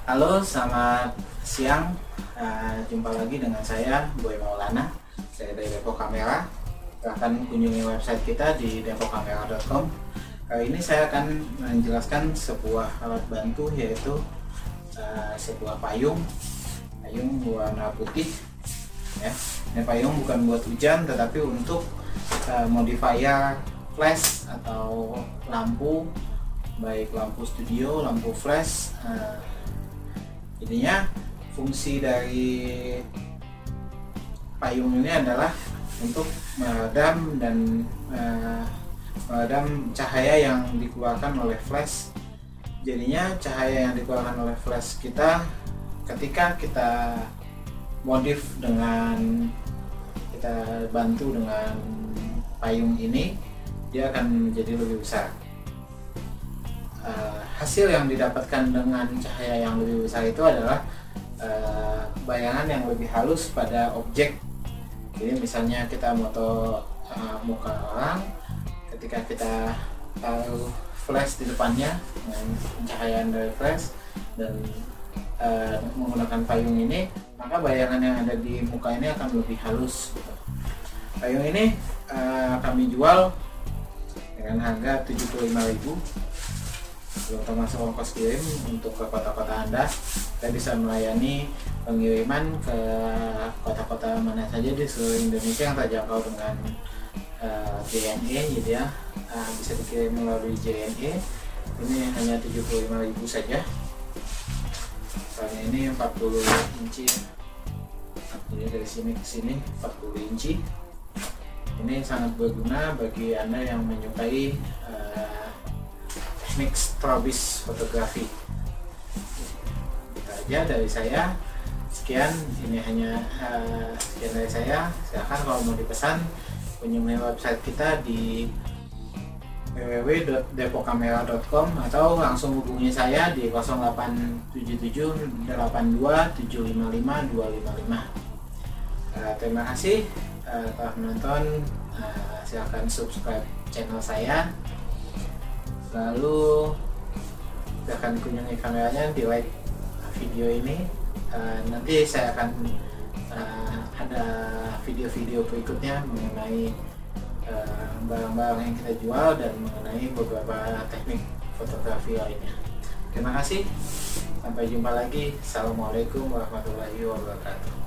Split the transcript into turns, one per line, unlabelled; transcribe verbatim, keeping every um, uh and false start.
Halo, selamat siang. Uh, jumpa lagi dengan saya, Boy Maulana. Saya dari Depok Kamera. Silahkan kunjungi website kita di depok kamera dot com. Kali ini saya akan menjelaskan sebuah alat bantu, yaitu uh, sebuah payung, payung warna putih. Ya, ini payung bukan buat hujan, tetapi untuk uh, modifier flash atau lampu, baik lampu studio, lampu flash. Uh, Jadinya fungsi dari payung ini adalah untuk meredam dan uh, meredam cahaya yang dikeluarkan oleh flash. Jadinya cahaya yang dikeluarkan oleh flash kita ketika kita modif dengan kita bantu dengan payung ini, dia akan menjadi lebih besar. Uh, hasil yang didapatkan dengan cahaya yang lebih besar itu adalah uh, bayangan yang lebih halus pada objek. Jadi misalnya kita moto uh, muka orang, ketika kita taruh flash di depannya dengan pencahayaan dari flash dan uh, menggunakan payung ini, maka bayangan yang ada di muka ini akan lebih halus gitu. Payung ini uh, kami jual dengan harga tujuh puluh lima ribu rupiah, belum termasuk ongkos kirim. Untuk ke kota-kota Anda, kita bisa melayani pengiriman ke kota-kota mana saja di seluruh Indonesia yang terjangkau dengan uh, J N E, gitu ya. Uh, bisa dikirim melalui J N E. Ini hanya tujuh puluh lima ribu saja. Soalnya ini empat puluh inci, jadi dari sini ke sini empat puluh inci. Ini sangat berguna bagi Anda yang menyukai uh, teknik strobis fotografi. Itu aja dari saya. Sekian, ini hanya uh, sekian dari saya. Silahkan kalau mau dipesan, kunjungi website kita di w w w dot depok kamera dot com atau langsung hubungi saya di nol delapan tujuh tujuh delapan dua tujuh lima lima dua lima lima. Uh, terima kasih uh, telah menonton. Uh, silahkan subscribe channel saya. Lalu silahkan kunjungi kameranya, di like video ini. Uh, nanti saya akan uh, ada video-video berikutnya mengenai barang-barang uh, yang kita jual dan mengenai beberapa teknik fotografi lainnya. Terima kasih, sampai jumpa lagi. Assalamualaikum warahmatullahi wabarakatuh.